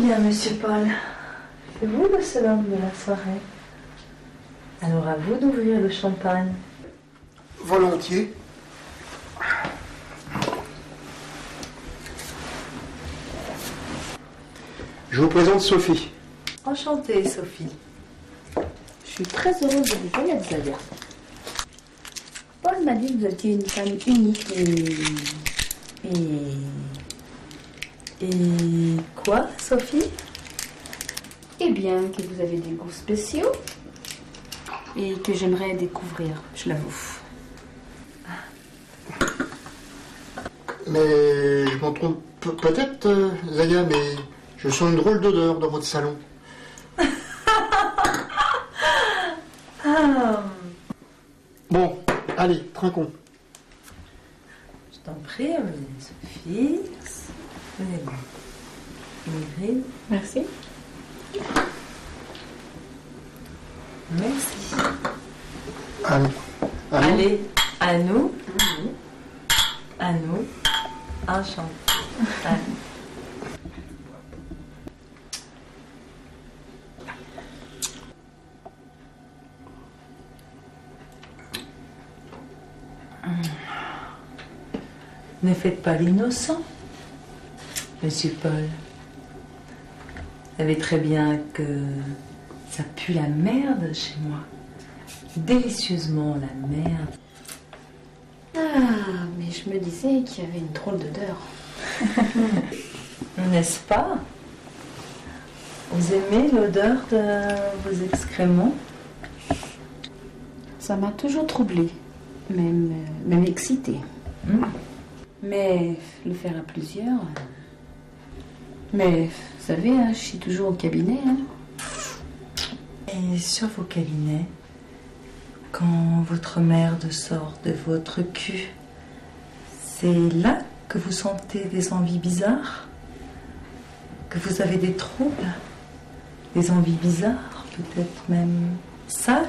Bien, monsieur Paul. C'est vous le seul homme de la soirée. Alors à vous d'ouvrir le champagne. Volontiers. Je vous présente Sophie. Enchantée, Sophie. Je suis très heureuse de vous connaître, Zadia. Paul m'a dit que vous étiez une femme unique Et quoi, Sophie? Eh bien, que vous avez des goûts spéciaux et que j'aimerais découvrir, je l'avoue. Mais je m'en trompe peut-être, Zaya, mais je sens une drôle d'odeur dans votre salon. Ah, Bon, allez, trinquons. je t'en prie, Sophie. Venez-moi. Ingrid. Merci. Merci. Allez. Allez, à nous. À nous. Enchanté. Allez. Ne faites pas l'innocent, monsieur Paul. Vous savez très bien que ça pue la merde chez moi. Délicieusement la merde. Ah, mais je me disais qu'il y avait une drôle d'odeur. N'est-ce pas? Vous aimez l'odeur de vos excréments? Ça m'a toujours troublée, même excitée. Mais le faire à plusieurs... Mais vous savez, hein, je suis toujours au cabinet. Hein. Et sur vos cabinets, quand votre merde sort de votre cul, c'est là que vous sentez des envies bizarres? Que vous avez des troubles? Des envies bizarres, peut-être même sales?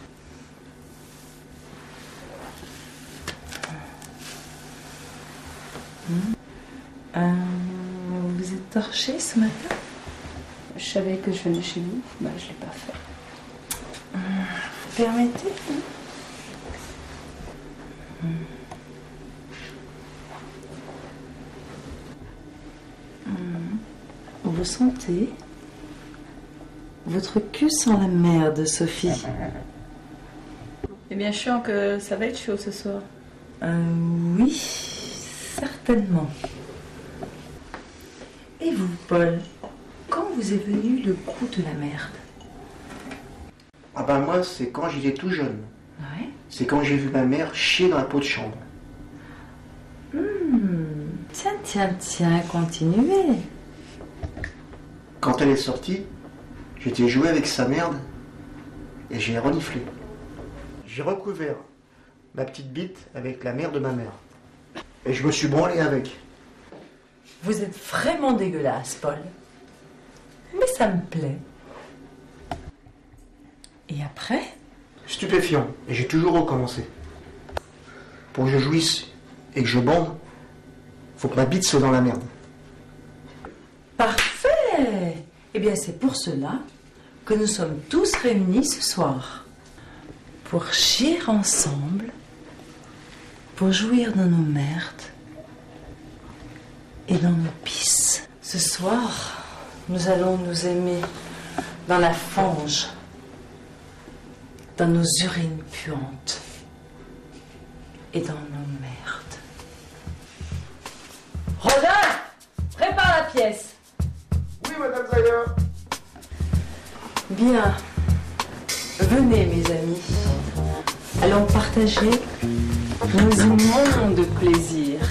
Vous êtes torché ce matin? Je savais que je venais chez vous, bah, je ne l'ai pas fait. Vous permettez? Vous sentez? Votre cul sent la merde, Sophie. Eh bien, je sens que ça va être chaud ce soir. Oui, certainement. Et vous, Paul, quand vous est venu le goût de la merde? Ah ben moi, c'est quand j'étais tout jeune. Ouais. C'est quand j'ai vu ma mère chier dans la peau de chambre. Tiens, continuez. Quand elle est sortie, j'étais joué avec sa merde et j'ai reniflé. J'ai recouvert ma petite bite avec la merde de ma mère. Et je me suis branlé avec. Vous êtes vraiment dégueulasse, Paul. Mais ça me plaît. Et après? Stupéfiant. Et j'ai toujours recommencé. Pour que je jouisse et que je bande, faut que ma bite soit dans la merde. Parfait! Eh bien, c'est pour cela que nous sommes tous réunis ce soir. Pour chier ensemble, pour jouir de nos merdes et dans nos pisses. Ce soir, nous allons nous aimer dans la fange, dans nos urines puantes et dans nos merdes. Rodolphe, prépare la pièce. Oui, madame Zaya. Bien. Venez, mes amis. Allons partager nos immondes plaisirs.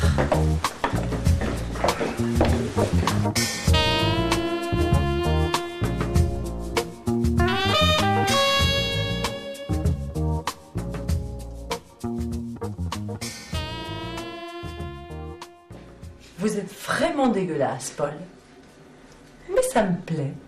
Vous êtes vraiment dégueulasse, Paul. Mais ça me plaît.